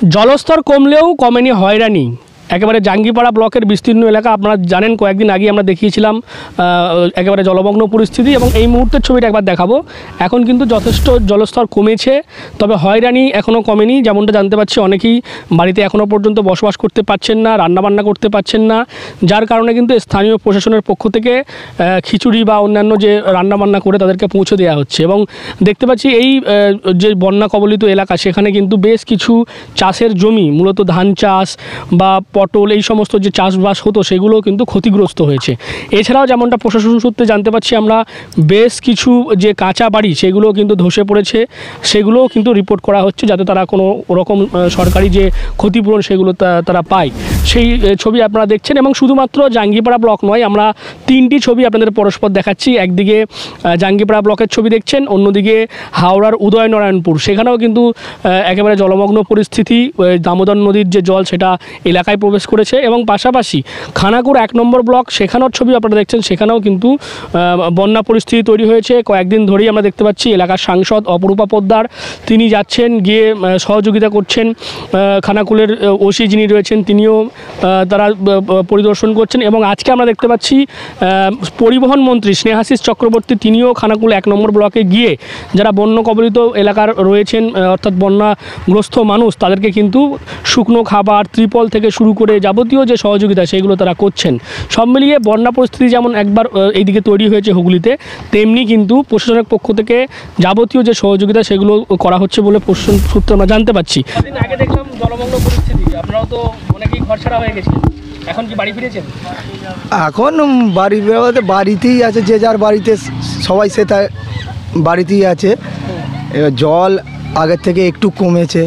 জলস্তর কমলেও কমেনি হয়রানি। একেবারে জাঙ্গিপাড়া ব্লকের বিস্তীর্ণ এলাকা, আপনারা জানেন কয়েকদিন আগে আমরা দেখিয়েছিলাম একেবারে জলমগ্ন পরিস্থিতি, এবং এই মুহূর্তের ছবিটা একবার দেখাবো। এখন কিন্তু যথেষ্ট জলস্তর কমেছে, তবে হয়রানি এখনও কমেনি। যেমনটা জানতে পারছি, অনেকেই বাড়িতে এখনও পর্যন্ত বসবাস করতে পারছেন না, রান্নাবান্না করতে পারছেন না, যার কারণে কিন্তু স্থানীয় প্রশাসনের পক্ষ থেকে খিচুড়ি বা অন্যান্য যে রান্নাবান্না করে তাদেরকে পৌঁছে দেওয়া হচ্ছে। এবং দেখতে পাচ্ছি এই যে বন্যা কবলিত এলাকা, সেখানে কিন্তু বেশ কিছু চাষের জমি, মূলত ধান চাষ বা পটল, এই সমস্ত যে চাষবাস হতো সেগুলোও কিন্তু ক্ষতিগ্রস্ত হয়েছে। এছাড়াও যেমনটা প্রশাসন সূত্রে জানতে পারছি আমরা, বেশ কিছু যে কাঁচা বাড়ি সেগুলোও কিন্তু ধসে পড়েছে, সেগুলোও কিন্তু রিপোর্ট করা হচ্ছে যাতে তারা কোনো রকম সরকারি যে ক্ষতিপূরণ সেগুলো তারা পায়। সেই ছবি আপনারা দেখছেন। এবং শুধুমাত্র জাঙ্গিপাড়া ব্লক নয়, আমরা তিনটি ছবি আপনাদের পরস্পর দেখাচ্ছি। একদিকে জাঙ্গিপাড়া ব্লকের ছবি দেখছেন, অন্যদিকে হাওড়ার উদয়নারায়ণপুর, সেখানেও কিন্তু একেবারে জলমগ্ন পরিস্থিতি। দামোদর নদীর যে জল সেটা এলাকায় প্রবেশ করেছে। এবং পাশাপাশি খানাকুর 1 নম্বর ব্লক, সেখানেও ছবি আপনারা দেখছেন, সেখানেও কিন্তু বন্যা পরিস্থিতি তৈরি হয়েছে। কয়েকদিন ধরেই আমরা দেখতে পাচ্ছি এলাকার সাংসদ অপরূপা পোদ্দার তিনি যাচ্ছেন, গিয়ে সহযোগিতা করছেন। খানাকুলের ওসি যিনি রয়েছেন তিনিও তারা পরিদর্শন করছেন। এবং আজকে আমরা দেখতে পাচ্ছি পরিবহন মন্ত্রী স্নেহাশিস চক্রবর্তী তিনিও খানাকুল 1 নম্বর ব্লকে গিয়ে যারা বন্যা কবলিত এলাকার রয়েছেন, অর্থাৎ বন্যাগ্রস্ত মানুষ, তাদেরকে কিন্তু শুকনো খাবার, ত্রিপল থেকে শুরু করে যাবতীয় যে সহযোগিতা সেগুলো তারা করছেন। সব মিলিয়ে বন্যা পরিস্থিতি যেমন একবার এইদিকে তৈরি হয়েছে হুগলিতে, তেমনি কিন্তু প্রশাসনের পক্ষ থেকে যাবতীয় যে সহযোগিতা সেগুলো করা হচ্ছে বলে প্রশাসন সূত্রে আমরা জানতে পারছি। আগে দেখলাম জলমগ্ন পরিস্থিতি, আপনারাও তো অনেকেই ঘর ছাড়া হয়ে গেছে, এখন কি বাড়ি ফিরেছেন? এখন বাড়ি বেরোতে বাড়িতেই আছে, যে যার বাড়িতে সবাই সে তার বাড়িতেই আছে। এবার জল আগের থেকে একটু কমেছে।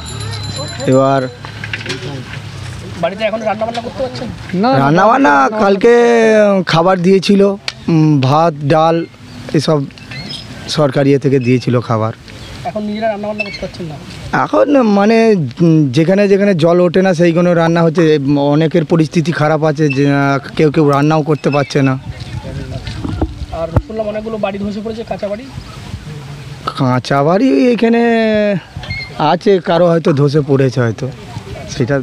এবার বাড়িতে এখন রান্নাবান্না করতে পারছেন না? রান্নাবান্না কালকে খাবার দিয়েছিল, ভাত ডাল এসব সরকারি থেকে দিয়েছিল খাবার। এখন নিজেরা রান্নাবান্না করতে পারছেন না? এখন মানে যেখানে যেখানে জল ওঠে না সেইগুলো রান্না হচ্ছে। অনেকের পরিস্থিতি খারাপ আছে, যে কেউ কেউ রান্নাও করতে পারছে না। আর শুনলাম অনেকগুলো বাড়ি ধসে পড়েছে, কাঁচা বাড়ি। কাঁচা বাড়ি এখানে আছে, কারো হয়তো ধসে পড়েছে, হয়তো সেটা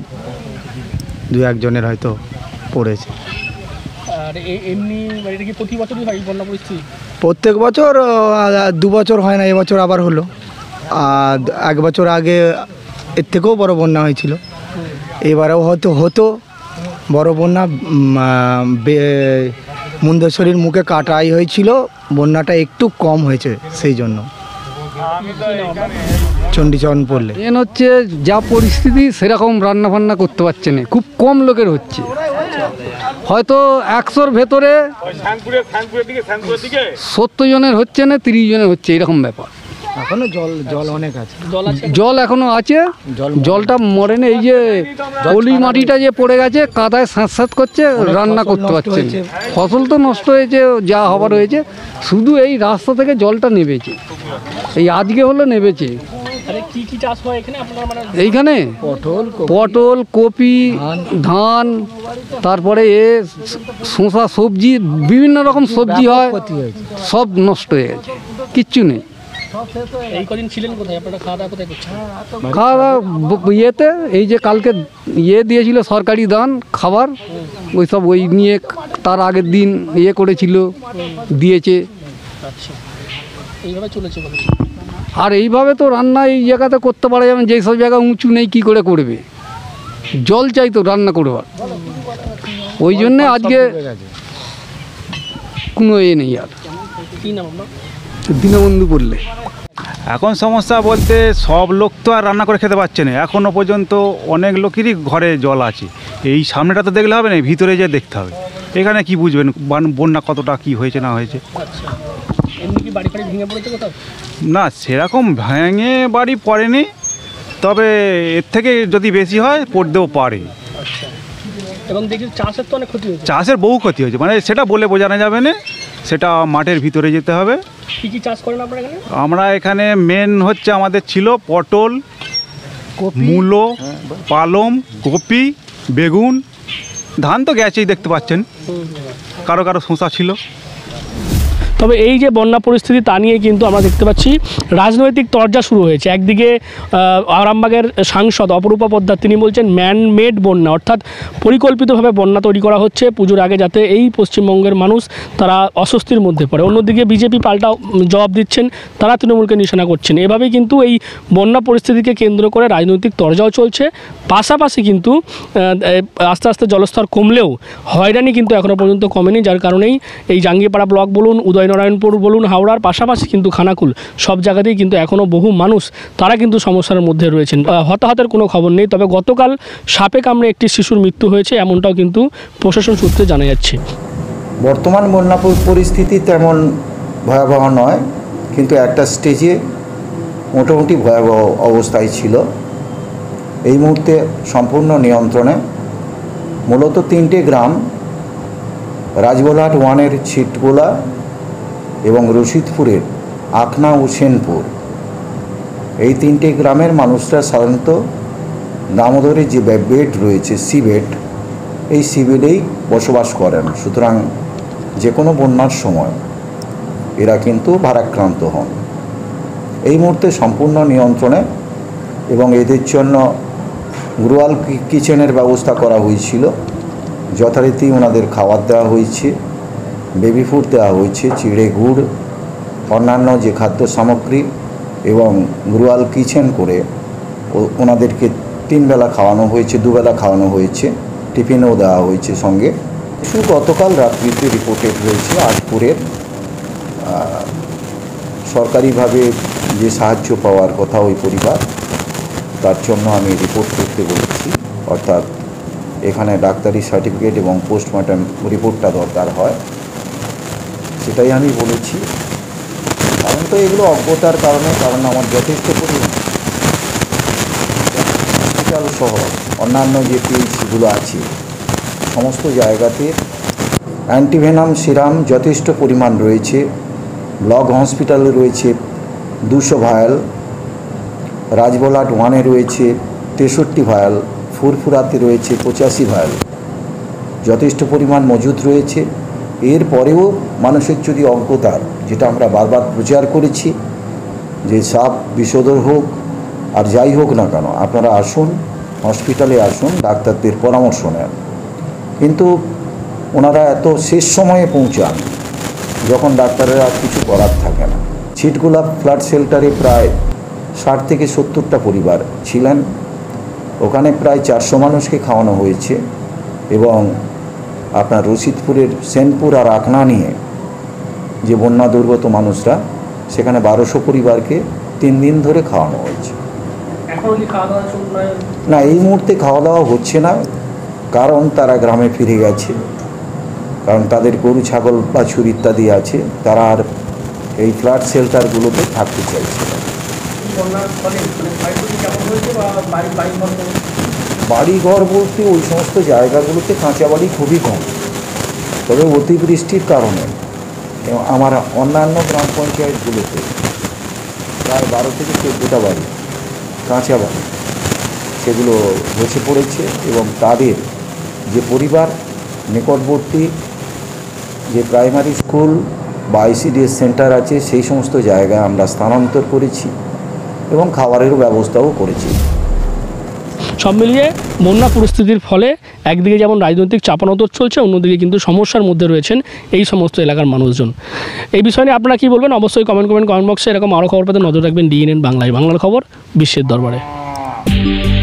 2-1 জনের হয়তো পড়েছে। আর এমনি বাড়িটা কি প্রতি বছরই হয় বন্যা পরিস্থিতি? প্রত্যেক বছর 2 বছর হয় না, এবছর আবার হলো। আর 1 বছর আগে এর থেকেও বড় বন্যা হয়েছিল। এবারেও হয়তো হতো বড় বন্যা। মুন্দেশ্বরীর মুখে কাটাই হয়েছিল, বন্যাটা একটু কম হয়েছে, সেই জন্য। চণ্ডীচরণ পড়লে মেন হচ্ছে যা পরিস্থিতি সেরকম রান্না বান্না করতে পারছে না, খুব কম লোকের হচ্ছে। হয়তো 100-র ভেতরে 70 জনের হচ্ছে না, 30 জনের হচ্ছে, এরকম ব্যাপার। এখনো জল অনেক আছে, জল এখনো আছে, জলটা মরে না। এই যে পলি মাটিটা যে পড়ে গেছে, কাদায় স্যাঁত করছে, রান্না করতে পারছে না। ফসল তো নষ্ট হয়েছে, যা হবার হয়েছে। শুধু এই রাস্তা থেকে জলটা নেমেছে, এই আজকে হলো নেমেছে। এইখানে পটল, কপি, ধান, তারপরে শসা, সবজি, বিভিন্ন রকম সবজি হয়, সব নষ্ট হয়ে গেছে, কিচ্ছু নেই। এই কদিন ছিলেন কোথায় আপনারা? খাওয়া দাওয়া কোথায় করছেন? খাওয়া দাওয়া ইয়েতে, এই যে কালকে দিয়েছিল সরকারি দান খাবার, ওই সব ওই নিয়ে তার আগের দিন করেছিল, দিয়েছে। আচ্ছা, এইভাবে চলেছে। আর এইভাবে তো রান্না এই জায়গাতে করতে পারা যাবে, যেই সব জায়গা উঁচু নেই কি করে করবে? জল চাই তো রান্না করবার, ওই জন্যে আজকে কোনো নেই। আর কি নাম আপনার? দীনবন্ধু বললে। এখন সমস্যা বলতে সব লোক তো আর রান্না করে খেতে পারছে না। এখনও পর্যন্ত অনেক লোকেরই ঘরে জল আছে। এই সামনেটা তো দেখলে হবে না, ভিতরে যেয়ে দেখতে হবে। এখানে কি বুঝবেন বন্যা কতটা কি হয়েছে না হয়েছে। এমনি কি বাড়ি ভেঙে পড়েছে কোথাও? না, সেরকম ভেঙে বাড়ি পড়েনি, তবে এর থেকে যদি বেশি হয় পড়তেও পারে। এবং দেখি চাষের তো অনেক ক্ষতি হয়েছে। চাষের বহু ক্ষতি হয়েছে, মানে সেটা বলে বোঝানো যাবে না, সেটা মাঠের ভিতরে যেতে হবে। কী কী চাষ করেন আপনারা এখানে? আমরা এখানে মেন হচ্ছে আমাদের ছিল পটল, মূলো, পালং, কপি, বেগুন, ধান তো গেছেই দেখতে পাচ্ছেন, কারো কারো শসা ছিল। তবে এই যে বন্যা পরিস্থিতি তা নিয়ে কিন্তু আমরা দেখতে পাচ্ছি রাজনৈতিক তরজা শুরু হয়েছে। একদিকে আরামবাগের সাংসদ অপরূপা পোদ্দার তিনি বলছেন ম্যান মেড বন্যা, অর্থাৎ পরিকল্পিতভাবে বন্যা তৈরি করা হচ্ছে পুজোর আগে যাতে এই পশ্চিমবঙ্গের মানুষ তারা অস্বস্তির মধ্যে পড়ে। অন্যদিকে বিজেপি পাল্টা জবাব দিচ্ছেন, তারা তৃণমূলকে নিশানা করছেন। এভাবেই কিন্তু এই বন্যা পরিস্থিতিকে কেন্দ্র করে রাজনৈতিক তরজাও চলছে। পাশাপাশি কিন্তু আস্তে আস্তে জলস্তর কমলেও হয়রানি কিন্তু এখনও পর্যন্ত কমেনি, যার কারণেই এই জাঙ্গিপাড়া ব্লক বলুন, উদয়নারায়ণপুর বলুন, হাওড়ার পাশাপাশি কিন্তু খানাকুল সব জায়গাতেই কিন্তু এখনও বহু মানুষ তারা কিন্তু সমস্যার মধ্যে রয়েছেন। হতাহতের কোনো খবর নেই, তবে গতকাল সাপে কামড়ে একটি শিশুর মৃত্যু হয়েছে এমনটাও কিন্তু প্রশাসন সূত্রে জানা যাচ্ছে। বর্তমান বন্যা পরিস্থিতি তেমন ভয়াবহ নয়, কিন্তু একটা স্টেজে মোটামুটি ভয়াবহ অবস্থায় ছিল। এই মুহূর্তে সম্পূর্ণ নিয়ন্ত্রণে। মূলত 3টে গ্রাম, রাজবোলহাট 1-এর ছিটগোলা এবং রশিদপুরের আখনা ও সেনপুর, এই 3টে গ্রামের মানুষরা সাধারণত দামোদরের যে বেড রয়েছে সিবেড, এই সিবেডেই বসবাস করেন। সুতরাং যে কোনো বন্যার সময় এরা কিন্তু ভারাক্রান্ত হন। এই মুহূর্তে সম্পূর্ণ নিয়ন্ত্রণে এবং এদের জন্য গ্রুয়াল কিচেনের ব্যবস্থা করা হয়েছিল। যথারীতি ওনাদের খাবার দেওয়া হয়েছে, বেবি ফুড দেওয়া হয়েছে, চিড়ে গুড়, অন্যান্য যে খাদ্য সামগ্রী, এবং গ্রুয়াল কিচেন করে ওনাদেরকে 3 বেলা খাওয়ানো হয়েছে, 2 বেলা খাওয়ানো হয়েছে, টিফিনও দেওয়া হয়েছে সঙ্গে। শুধু গতকাল রাত্রিতে রিপোর্টেড রয়েছে আজপুরের সরকারিভাবে যে সাহায্য পাওয়ার কথা ওই পরিবার, তার জন্য আমি রিপোর্ট করতে বলেছি। অর্থাৎ এখানে ডাক্তারি সার্টিফিকেট এবং পোস্টমর্টম রিপোর্টটা দরকার হয়, সেটাই আমি বলেছি। কারণ তো এগুলো অজ্ঞতার কারণে, কারণ আমার যথেষ্ট পরিমাণ হসপিটাল সহ অন্যান্য যে পিএইচসিগুলো আছে সমস্ত জায়গাতে অ্যান্টিভেনাম সিরাম যথেষ্ট পরিমাণ রয়েছে। ব্লক হসপিটালে রয়েছে 200 ভায়াল, রাজবোলহাট 1-এ রয়েছে 63 ভায়াল, ফুরফুরাতে রয়েছে 85 ভায়াল, যথেষ্ট পরিমাণ মজুদ রয়েছে। এরপরেও মানুষের যদি অজ্ঞতার, যেটা আমরা বারবার প্রচার করেছি, যে সাপ বিষধর হোক আর যাই হোক না কেন আপনারা আসুন, হসপিটালে আসুন, ডাক্তারদের পরামর্শ নেন। কিন্তু ওনারা এত শেষ সময়ে পৌঁছান যখন ডাক্তারের আর কিছু করার থাকে না। ছিটগোলা ফ্লাড শেল্টারে প্রায় 60 থেকে 70টা পরিবার ছিলেন। ওখানে প্রায় 400 মানুষকে খাওয়ানো হয়েছে। এবং আপনার রশিদপুরের সেনপুর আর আখনা নিয়ে যে বন্যা দুর্গত মানুষরা, সেখানে 1200 পরিবারকে 3 দিন ধরে খাওয়ানো হয়েছে। না, এই মুহূর্তে খাওয়া দাওয়া হচ্ছে না, কারণ তারা গ্রামে ফিরে গেছে। কারণ তাদের গরু ছাগল বাছুর ইত্যাদি আছে, তারা আর এই ফ্ল্যাট শেল্টারগুলোতে থাকতে চাইছে না। বাড়িঘর বলতে ওই সমস্ত জায়গাগুলোতে কাঁচা বাড়ি খুবই কম, তবে অতিবৃষ্টির কারণে আমার অন্যান্য গ্রাম পঞ্চায়েতগুলোতে প্রায় 12 থেকে 14টা বাড়ি কাঁচা বাড়ি সেগুলো ধসে পড়েছে। এবং তাদের যে পরিবার নিকটবর্তী যে প্রাইমারি স্কুল বা ICDS সেন্টার আছে, সেই সমস্ত জায়গায় আমরা স্থানান্তর করেছি এবং খাবারেরও ব্যবস্থাও করেছি। সব মিলিয়ে বন্যা পরিস্থিতির ফলে একদিকে যেমন রাজনৈতিক চাপানোতর চলছে, অন্যদিকে কিন্তু সমস্যার মধ্যে রয়েছেন এই সমস্ত এলাকার মানুষজন। এই বিষয় নিয়ে আপনারা কী বলবেন অবশ্যই কমেন্ট বক্সে। এরকম আরও খবর পেতে নজর রাখবেন DNN বাংলায়, বাংলার খবর বিশ্বের দরবারে।